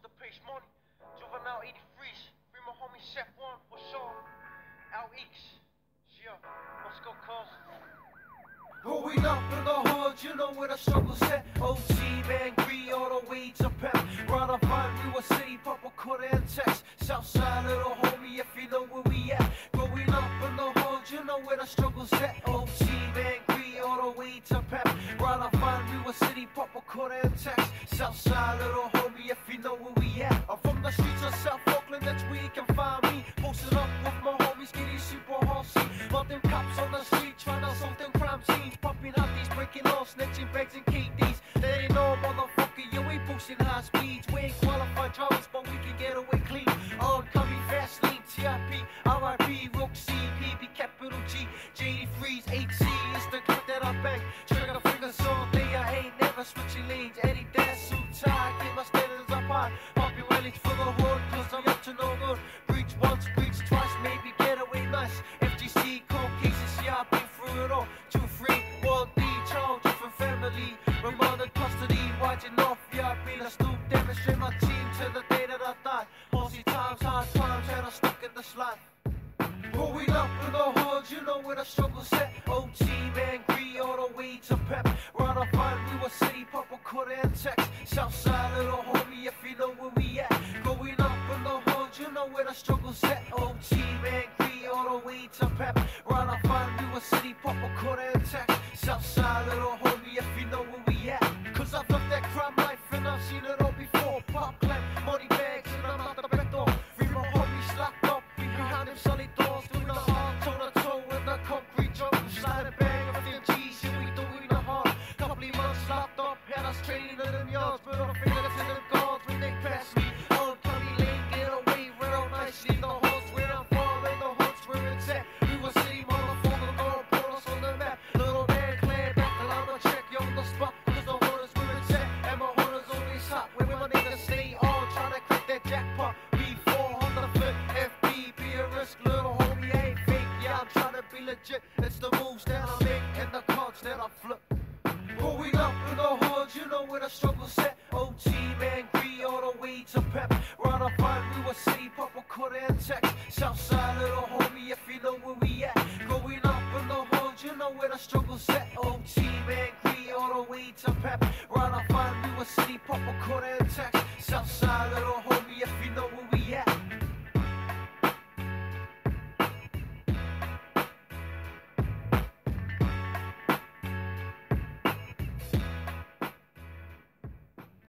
the pace money. Juvenile 83s, free my homie Chef One for sure. Out East, yeah, let's go cuz. Growing up in the hood, you know where the struggle's at. OG, man, green all the way to pep. Run a find we were city, Papa Quarter and Tex. Southside, little homie, if you know where we at. Growing up in the hood, you know where the struggle's at. OG, man, green all the way to pep. Run a find we were city, Papa Quarter and Tex. Southside, little homie, if you know where we at. I'm from the streets of South Oakland, that's where you can find me. Posted up with my homies, getting super horsey. Mountain cops on the street, trying to solve them crime scenes. Popping out these, breaking all, snitching bags and KDs. They ain't no motherfucker, yeah, we boosting high speeds. We ain't qualified drivers, but we can get away clean. Oncoming fast lane, TIP, RIP, Rook C, PB, capital G, JD3s, HC, it's the clip that I bang. Trigger fingers all day, I ain't never switching lanes. Eddie Dash, suit tie, keep my standards up high. Popping rallies for the hood, cause I'm up to no good. Breach once, breach twice, maybe get away nice. FGC, cold cases, yeah, I've been through it all. 2, 3, 1, D, charge, different family. Remanded custody, watching off, yeah, I've been a stoop, demonstrate my team till the day that I die. Bossy times, hard times, and I'm stuck in the slide. Growing up in the hood, you know where the struggle's at. OG, man, green all the way to pep. Run a find we were city, Papa Quarter and Tex. Southside, little homie, if you know where we at. Growing up in the hood, you know where the struggle's at. OG, man, green all the way to pep. Run a find we were city, Papa Quarter and Tex. Southside, little homie, if you know where we at. Cause I've lived that crime life and I've seen it all before. Pop clap, money bags, and I'm out the back door. Free my homies locked up behind them sunny doors. Doing the hard, toe to toe in the concrete jungle. Slide and bang of them G's, and we doing the hard. Couple of months locked up, had us training in them yards. Put on fingers in them guards when they pass me. On county lane, get away real nicely. The horse where I'm from and the hoods where it's at. We were city motherfucker, gonna put us on the map. Little man, clan back, I'ma check you on the spot. Cause the hood is where it's at, and my hood is always hot. Where my niggas stay on, tryna crack that jackpot. B400 flip, FB, be a risk, little homie, ain't fake. Yeah, I'm tryna be legit. It's the moves that I make and the cards that I flip. Growing up in the hood, you know where the struggle's at. OG, man, green all the way to pep. Run a find we were city, Papa Quarter and Tex. Southside, little homie, if you know where we at. Growing up in the hood, you know where the struggle's at. OG, man, green all the way to pep. Run a find we were city, Papa Quarter and Tex. Southside, little homie, if you know where we at.